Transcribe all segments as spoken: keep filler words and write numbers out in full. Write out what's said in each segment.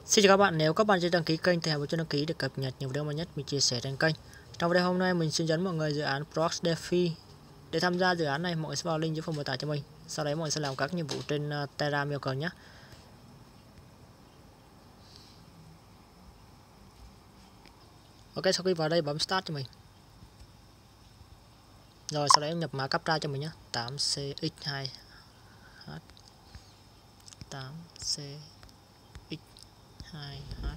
Xin chào các bạn, nếu các bạn chưa đăng ký kênh thì hãy bấm đăng ký để cập nhật nhiều video mới nhất mình chia sẻ trên kênh. Trong video hôm nay mình xin dẫn mọi người dự án Prox DeFi. Để tham gia dự án này, mọi người sẽ vào link dưới phần mô tả cho mình. Sau đấy mọi người sẽ làm các nhiệm vụ trên uh, Telegram yêu cầu nhé. Ok, sau khi vào đây bấm Start cho mình. Rồi sau đấy nhập mã captcha cho mình nhé. tám C X hai H tám C X hai H.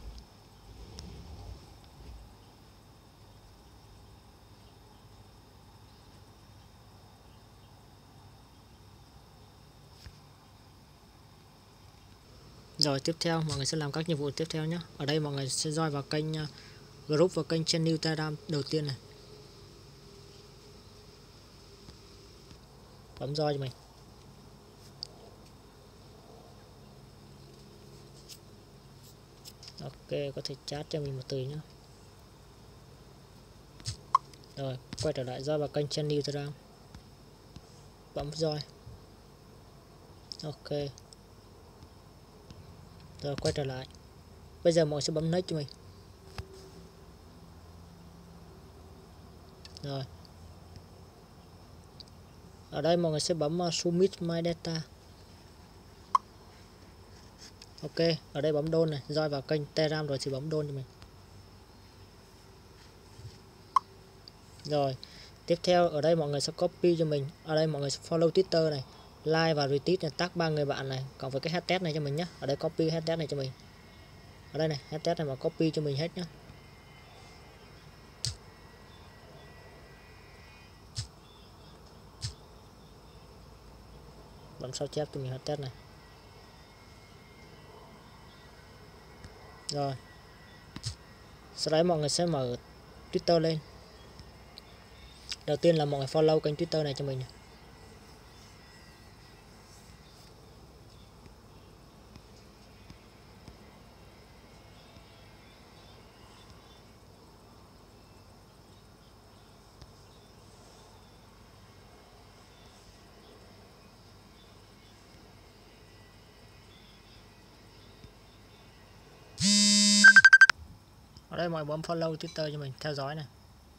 Rồi tiếp theo mọi người sẽ làm các nhiệm vụ tiếp theo nhé. Ở đây mọi người sẽ join vào kênh uh, group và kênh channel Telegram đầu tiên này. Bấm join cho mình. Ok, có thể chat cho mình một từ nhé. Rồi quay trở lại join vào kênh channel Telegram. Bấm join. Ok. Rồi quay trở lại. Bây giờ mọi người sẽ bấm next cho mình. Rồi. Ở đây mọi người sẽ bấm uh, submit my data. Ok, ở đây bấm don này, join vào kênh Telegram rồi thì bấm don cho mình. Rồi, tiếp theo ở đây mọi người sẽ copy cho mình. Ở đây mọi người sẽ follow Twitter này, like và retweet này, tag ba người bạn này, còn với cái hashtag này cho mình nhé. Ở đây copy hashtag này cho mình. Ở đây này, hashtag này mà copy cho mình hết nhé. Bấm sao chép cho mình hashtag này. Rồi. Sau đấy mọi người sẽ mở Twitter lên. Đầu tiên là mọi người follow kênh Twitter này cho mình. Ở đây mọi người bấm follow Twitter cho mình, theo dõi này.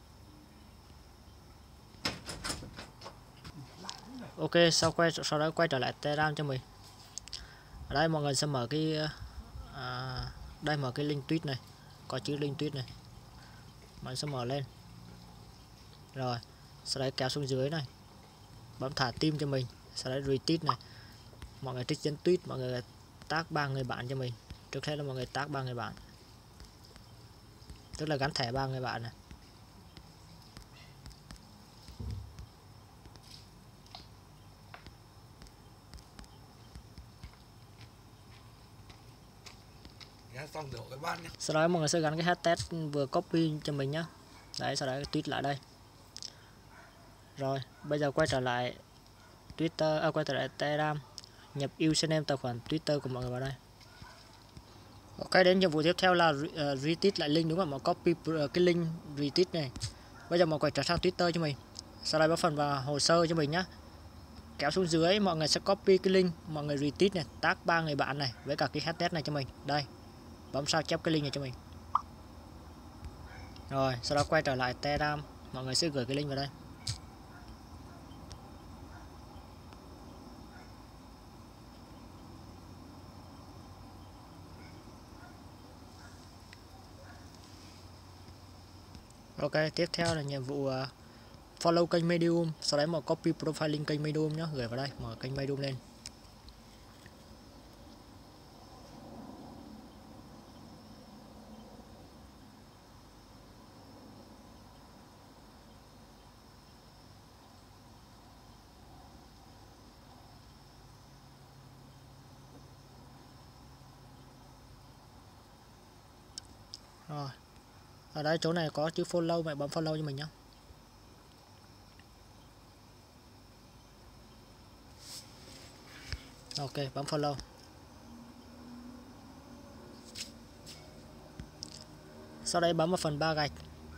Ok, sau quay sau đó quay trở lại Telegram cho mình. Ở đây mọi người sẽ mở cái à, đây mở cái link tweet này, có chữ link tweet này, mọi người sẽ mở lên. Rồi sau đấy kéo xuống dưới này, bấm thả tim cho mình, sau đấy retweet này, mọi người trích dẫn tweet, mọi người tag ba người bạn cho mình. Trước hết là mọi người tag ba người bạn, tức là gắn thẻ ba người bạn này. Sau đó mọi người sẽ gắn cái hashtag vừa copy cho mình nhé. Đấy, sau đó tweet lại đây. Rồi bây giờ quay trở lại Twitter, à, quay trở lại Telegram, nhập username tài khoản Twitter của mọi người vào đây. Ok, đến nhiệm vụ tiếp theo là uh, retweet lại link, đúng không? Mà copy uh, cái link retweet này. Bây giờ mọi người trở sang Twitter cho mình. Sau đó bấm phần vào hồ sơ cho mình nhé. Kéo xuống dưới mọi người sẽ copy cái link, mọi người retweet này, tag ba người bạn này với cả cái hashtag này cho mình. Đây. Bấm sao chép cái link này cho mình. Rồi, sau đó quay trở lại Telegram, mọi người sẽ gửi cái link vào đây. Ok, tiếp theo là nhiệm vụ uh, follow kênh Medium, sau đấy một copy profile link kênh Medium nhé, gửi vào đây, mở kênh Medium lên. Rồi. Ở đây chỗ này có chữ follow, mẹ bấm follow cho mình nhé. Ok, bấm follow. Sau đấy bấm vào phần ba gạch.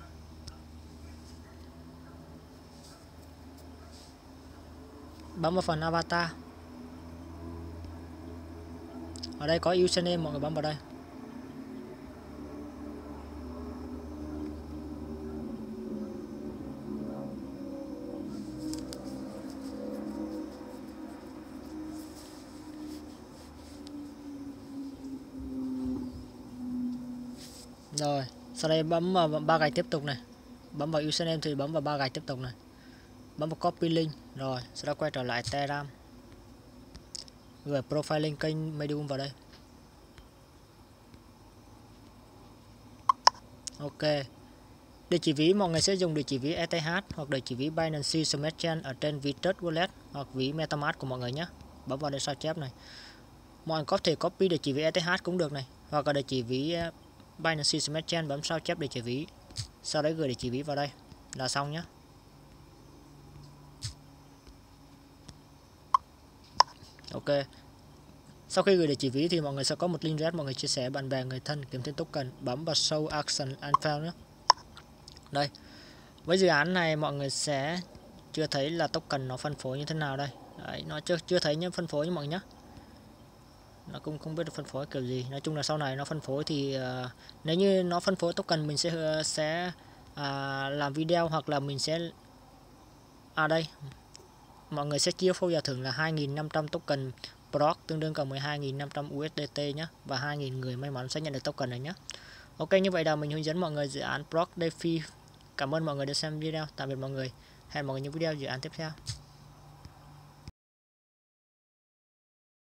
Bấm vào phần avatar. Ở đây có username, mọi người bấm vào đây. Rồi sau đây bấm vào ba gạch tiếp tục này, bấm vào username thì bấm vào ba gạch tiếp tục này, bấm vào copy link. Rồi sau đó quay trở lại Telegram, gửi profile link kênh Medium vào đây. Ok, địa chỉ ví mọi người sẽ dùng địa chỉ ví e tê hát hoặc địa chỉ ví Binance Smart Chain ở trên Vitrust Wallet hoặc ví MetaMask của mọi người nhé. Bấm vào đây sao chép này, mọi người có thể copy địa chỉ ví e tê hát cũng được này, hoặc là địa chỉ ví Binance Smart Chain, bấm sao chép địa chỉ ví, sau đấy gửi địa chỉ ví vào đây là xong nhé. Ok, sau khi gửi địa chỉ ví thì mọi người sẽ có một link rep, mọi người chia sẻ bạn bè người thân kiếm thêm token, bấm vào show action and fail nhé. Đây, với dự án này mọi người sẽ chưa thấy là token nó phân phối như thế nào đây. Đấy, nó chưa chưa thấy những phân phối như mọi người nhé. Nó cũng không biết được phân phối kiểu gì. Nói chung là sau này nó phân phối thì uh, nếu như nó phân phối token mình sẽ uh, sẽ uh, làm video, hoặc là mình sẽ à đây mọi người sẽ chia phô giải thưởng là hai nghìn năm trăm token proc tương đương cả mười hai nghìn năm trăm u ét đê tê nhé, và hai nghìn người may mắn sẽ nhận được token này nhé. Ok, như vậy là mình hướng dẫn mọi người dự án proc DeFi. Cảm ơn mọi người đã xem video. Tạm biệt mọi người. Hẹn mọi người những video dự án tiếp theo.